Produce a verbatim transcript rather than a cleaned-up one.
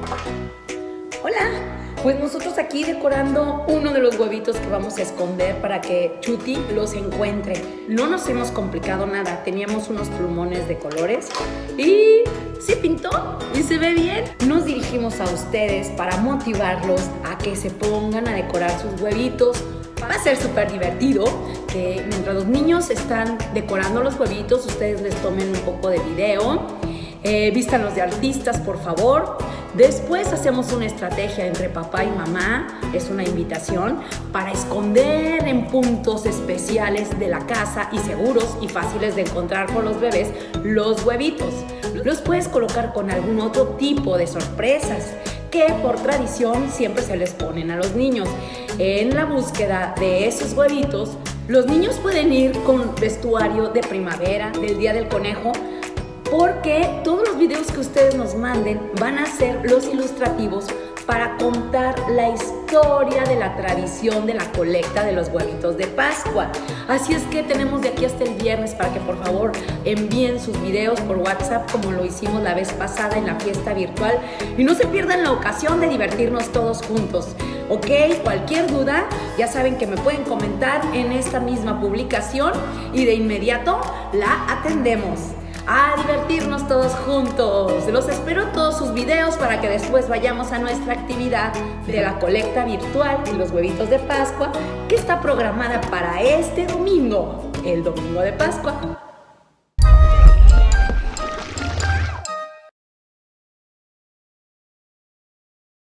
Hola, pues nosotros aquí decorando uno de los huevitos que vamos a esconder para que Chuti los encuentre. No nos hemos complicado nada, teníamos unos plumones de colores y sí pintó y se ve bien. Nos dirigimos a ustedes para motivarlos a que se pongan a decorar sus huevitos. Va a ser súper divertido que mientras los niños están decorando los huevitos, ustedes les tomen un poco de video. Eh, vístanlos de artistas, por favor. Después hacemos una estrategia entre papá y mamá, es una invitación para esconder en puntos especiales de la casa y seguros y fáciles de encontrar por los bebés los huevitos. Los puedes colocar con algún otro tipo de sorpresas que por tradición siempre se les ponen a los niños. En la búsqueda de esos huevitos, los niños pueden ir con vestuario de primavera, del Día del Conejo, porque todos los videos que ustedes nos manden van a ser los ilustrativos para contar la historia de la tradición de la colecta de los huevitos de Pascua. Así es que tenemos de aquí hasta el viernes para que por favor envíen sus videos por WhatsApp como lo hicimos la vez pasada en la fiesta virtual y no se pierdan la ocasión de divertirnos todos juntos. Ok, cualquier duda ya saben que me pueden comentar en esta misma publicación y de inmediato la atendemos. A divertirnos todos juntos. Los espero todos sus videos para que después vayamos a nuestra actividad de la colecta virtual y los huevitos de Pascua que está programada para este domingo, el domingo de Pascua.